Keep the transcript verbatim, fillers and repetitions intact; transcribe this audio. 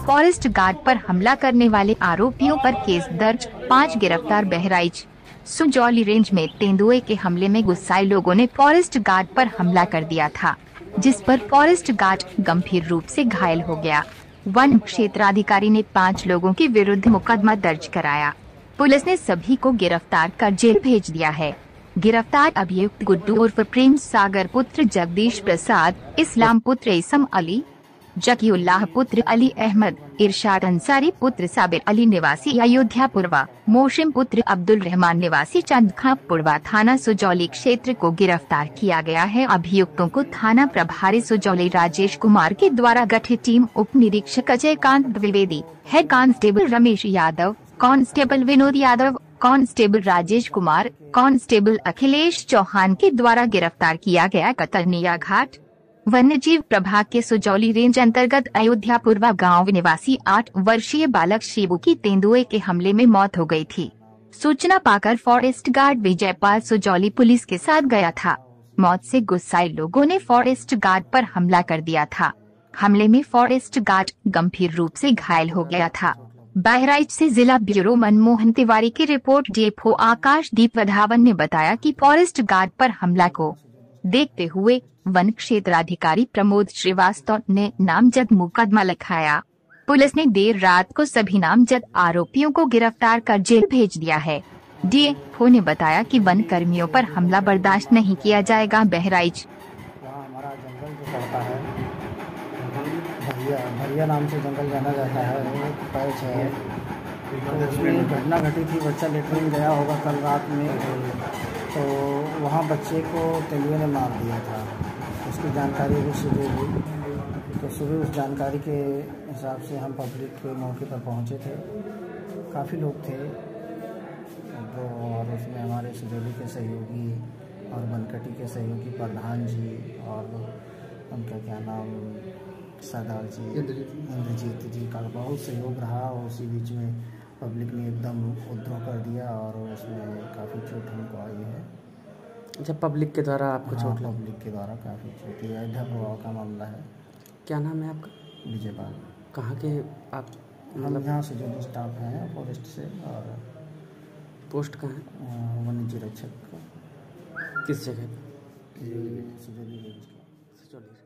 Forest guard पर हमला करने वाले आरोपियों पर केस दर्ज, पाँच गिरफ्तार। बहराइच सुजौली रेंज में तेंदुए के हमले में गुस्साए लोगों ने फॉरेस्ट गार्ड पर हमला कर दिया था, जिस पर फॉरेस्ट गार्ड गंभीर रूप से घायल हो गया। वन क्षेत्राधिकारी ने पाँच लोगों के विरुद्ध मुकदमा दर्ज कराया। पुलिस ने सभी को गिरफ्तार कर जेल भेज दिया है। गिरफ्तार अभियुक्त गुड्डू उर्फ प्रेम सागर पुत्र जगदीश प्रसाद, इस्लाम पुत्र इसम अली, जकीउल्लाह पुत्र अली अहमद, इरशाद अंसारी पुत्र साबिर अली निवासी अयोध्या पूर्वा, मोशिम पुत्र अब्दुल रहमान निवासी चंदखा पूर्वा थाना सुजौली क्षेत्र को गिरफ्तार किया गया है। अभियुक्तों को थाना प्रभारी सुजौली राजेश कुमार के द्वारा गठित टीम उप निरीक्षक Ajay Kant Dwivedi, head constable Ramesh Yadav, constable Vinod Yadav, constable Rajesh Kumar, constable Akhilesh Chauhan के द्वारा गिरफ्तार किया गया। कतरनिया घाट वन्य जीव प्रभाग के सुजौली रेंज अंतर्गत अयोध्या पूर्वा गांव निवासी आठ वर्षीय बालक शिबू की तेंदुए के हमले में मौत हो गई थी। सूचना पाकर forest guard Vijaypal Sujauli police के साथ गया था। मौत से गुस्साए लोगों ने फॉरेस्ट गार्ड पर हमला कर दिया था। हमले में फॉरेस्ट गार्ड गंभीर रूप से घायल हो गया था। बहराइच से जिला ब्यूरो मनमोहन तिवारी की रिपोर्ट। डीएफओ आकाशदीप वधावन ने बताया कि फॉरेस्ट गार्ड पर हमला को देखते हुए वन क्षेत्राधिकारी प्रमोद श्रीवास्तव ने नामजद मुकदमा लिखाया। पुलिस ने देर रात को सभी नामजद आरोपियों को गिरफ्तार कर जेल भेज दिया है। डीएफओ ने बताया कि वन कर्मियों पर हमला बर्दाश्त नहीं किया जाएगा। बहराइच हमारा जंगल जो पड़ता है, भरिया भरिया नाम से जंगल जाना जाता है, वो पैच है। तो उसमें घटना घटी थी, बच्चा लेटरिन गया होगा कल रात में, तो वहाँ बच्चे को तेंदुए ने मार दिया था। उसकी जानकारी भी सुबह हुई, तो सुबह उस जानकारी के हिसाब से हम पब्लिक के मौके पर पहुँचे थे। काफ़ी लोग थे तो, और उसमें हमारे सुजौली के सहयोगी और बनकटी के सहयोगी प्रधान जी और उनका क्या नाम सरदार जी इंद्रजीत जी का बहुत सहयोग रहा। और उसी बीच में पब्लिक ने एकदम उपद्रव कर दिया और उसमें काफ़ी चोट हमको आई है। जब पब्लिक के द्वारा आपको हाँ, चोट लगी? पब्लिक के द्वारा काफ़ी चोट है। अयोध्या प्रभाव का मामला है। क्या नाम है आपका? विजयपाल। कहाँ के आप? मतलब यहाँ से जो स्टाफ हैं फॉरेस्ट से। और पोस्ट कहाँ है? वन्य जीव रक्षक। किस जगह? सुजौली रेंज का। सुजौली।